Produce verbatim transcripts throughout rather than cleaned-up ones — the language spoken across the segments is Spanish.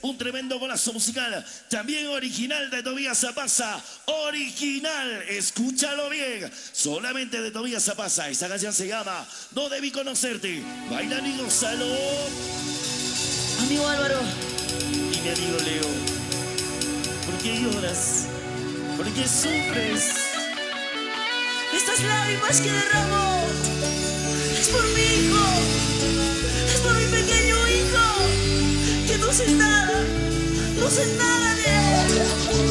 un tremendo golazo musical, también original de Tobías Zapasa, original, escúchalo bien, solamente de Tobías Zapasa. Esta canción se llama No Debí Conocerte. Bailan y gózalo. Amigo Álvaro y mi amigo Leo, ¿por qué lloras? ¿Por qué sufres? Estas lágrimas que derramo es por mi hijo, es por mi pequeño hijo, que no sé nada, no sé nada de él.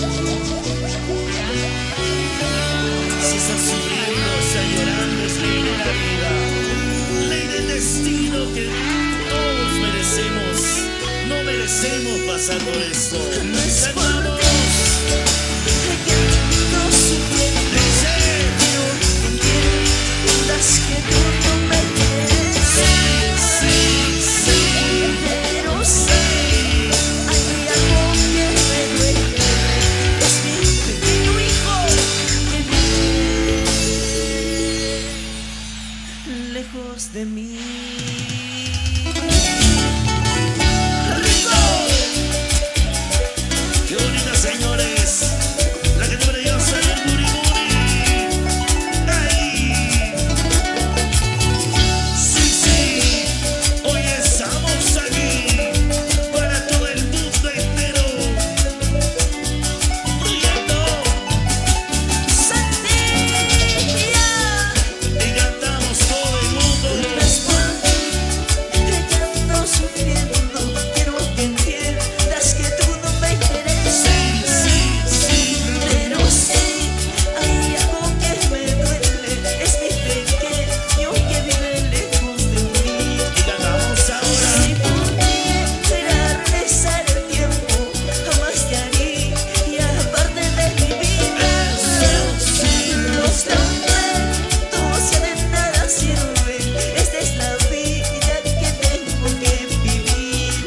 Si estás sufriendo, está llorando, es ley de la vida, ley del destino que todos merecemos. No merecemos pasar por esto. No es por ti, que no sufriendo, pero entiendas que tú no me quieres. Sí, sí, Pero sé, hay algo que me duele, es mi pequeño hijo que vive lejos de mí. qué bonita, señores, la que te brillosa y el buri buri. ¡Ay! Sí, sí, hoy estamos aquí para todo el mundo entero. Brillando, Santía, y cantamos todo el mundo. no es por ti, que ando sufriendo, quiero que entiendas que tú no me quieres. Sí, sí, sí, Pero sí, hay algo que me duele, es mi pequeño que vive lejos de mí. y cantamos ahora. Si pudiera regresar el tiempo, jamás te haría parte de mi vida. Los lamentos ya de nada sirven, esta es la vida que tengo que vivir.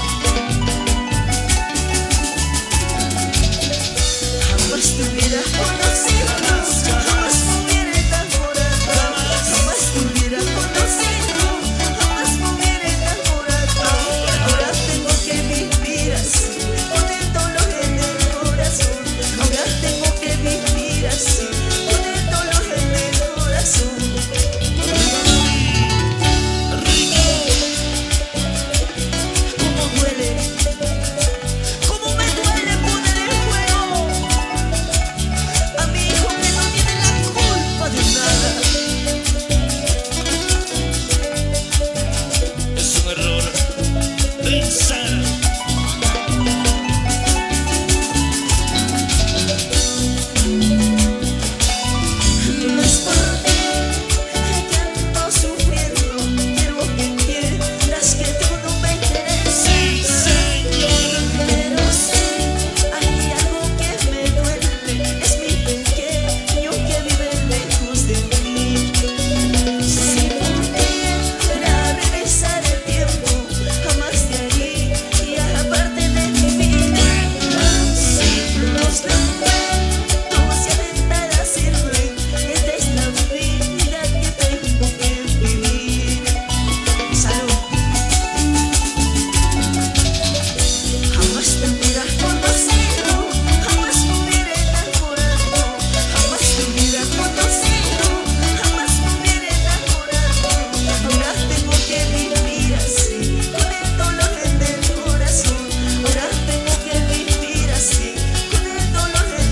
Jamás te hubiera conocido, jamás me hubiera enamorado, jamás te hubiera conocido, jamás me hubiera enamorado. Ahora tengo que vivir así, con el dolor en el corazón. Ahora tengo que vivir así, con el dolor en el corazón. Cómo duele, cómo me duele poner en juego a mi hijo que no tiene la culpa de nada. Es un error pensar. No es por ti que ando sufriendo, quiero que entiendas que tú no me quieres. Sí, señor. Pero sí, hay algo que me duele, es mi pequeño que vive lejos de mí. Si pudiera regresar el tiempo, jamás te haría parte de mi vida. Los lamentos ya de nada sirven, esta es la vida que tengo que vivir. Salud. Jamás te hubiera conocido, jamás me hubiera enamorado, jamás te hubiera conocido, jamás me hubiera enamorado. Ahora tengo que vivir así, con el dolor en el corazón. Ahora tengo que vivir así, con el dolor en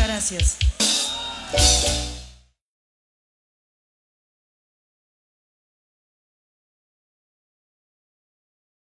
Muchas gracias.